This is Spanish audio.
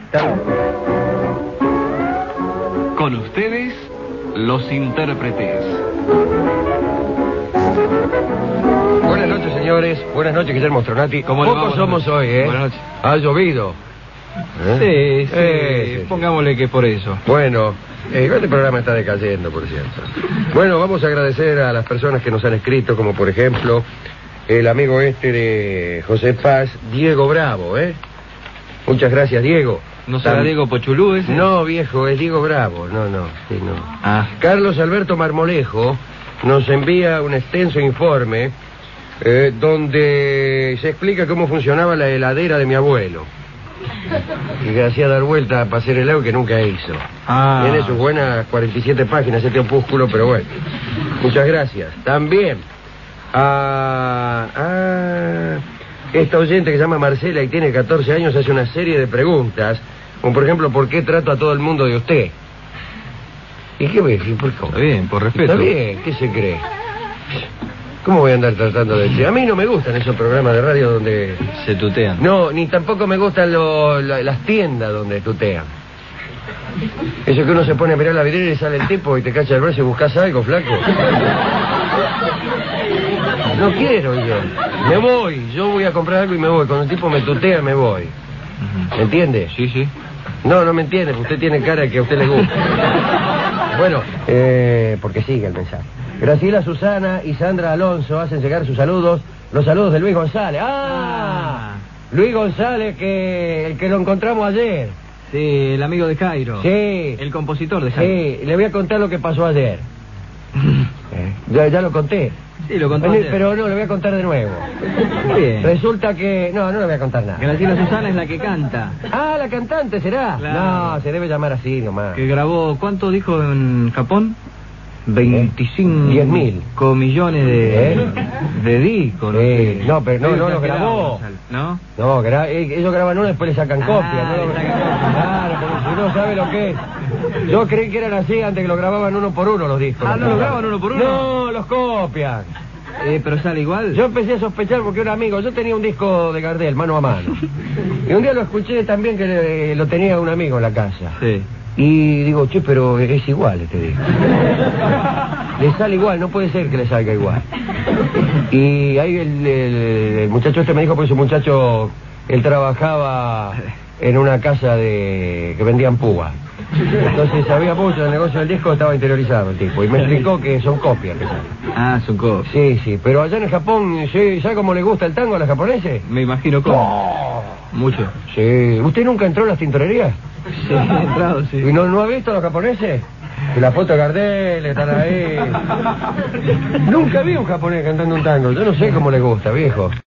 Con ustedes, los intérpretes. Buenas noches, señores. Buenas noches, Guillermo Stronati. ¿Cómo le va? Pocos somos hoy, ¿eh? Buenas noches. Ha llovido. Sí, pongámosle que por eso. Bueno, este programa está decayendo, por cierto. Bueno, vamos a agradecer a las personas que nos han escrito, como por ejemplo el amigo de José Paz, Diego Bravo, ¿eh? Muchas gracias, Diego. ¿No será Diego Pochulú ese? No, viejo, es Diego Bravo. No. Ah. Carlos Alberto Marmolejo nos envía un extenso informe donde se explica cómo funcionaba la heladera de mi abuelo. Y que hacía dar vuelta para hacer helado que nunca hizo. Tiene sus buenas 47 páginas este opúsculo, pero bueno. Muchas gracias. También esta oyente que se llama Marcela y tiene 14 años hace una serie de preguntas, como por ejemplo, ¿por qué trato a todo el mundo de usted? ¿Y qué ves? Está bien, por respeto. Está bien, ¿qué se cree? ¿Cómo voy a andar tratando de decir? A mí no me gustan esos programas de radio donde se tutean. No, ni tampoco me gustan las tiendas donde tutean. Eso que uno se pone a mirar la vidriera y sale el tipo y te cacha el brazo y buscas algo, flaco. No quiero yo. Me voy. Yo voy a comprar algo y me voy. Cuando el tipo me tutea, me voy. ¿Me entiende? Sí. No me entiende, porque usted tiene cara de que a usted le gusta. Bueno, porque sigue el mensaje. Graciela Susana y Sandra Alonso hacen llegar sus saludos, los saludos de Luis González. Luis González, el que lo encontramos ayer. Sí, el amigo de Cairo. Sí. El compositor de Cairo. Sí, le voy a contar lo que pasó ayer. Ya lo conté. Sí, lo conté ayer. Pero no, le voy a contar de nuevo. Bien. Resulta que... No le voy a contar nada. Graciela Susana es la que canta. La cantante, ¿será? Claro. No, se debe llamar así nomás. Que grabó, ¿cuánto dijo en Japón? 25... 10.000 millones de discos. No, pero no los grabó. ¿No? No, ellos graban uno y después le sacan copia. Claro, porque si no sabe lo que es. Yo creí que eran así antes que lo grababan uno por uno los discos. ¿No lo graban uno por uno? No, los copian. Pero sale igual. Yo empecé a sospechar porque un amigo, yo tenía un disco de Gardel, mano a mano. Y un día lo escuché también que lo tenía un amigo en la casa. Sí. Y digo, che, pero es igual este disco. Le sale igual, no puede ser que le salga igual. Y ahí el muchacho me dijo, pues ese muchacho, él trabajaba en una casa que vendían púa. Entonces sabía mucho del negocio del disco, estaba interiorizado el tipo. Y me explicó que son copias que salen. Son copias. Sí, pero allá en Japón, ¿sabe cómo le gusta el tango a los japoneses? Me imagino cómo. Mucho. Sí. ¿Usted nunca entró a las tintorerías? Sí, he entrado, sí. ¿Y no ha visto a los japoneses? Que la foto de Gardel están ahí. Nunca vi un japonés cantando un tango. Yo no sé cómo le gusta, viejo.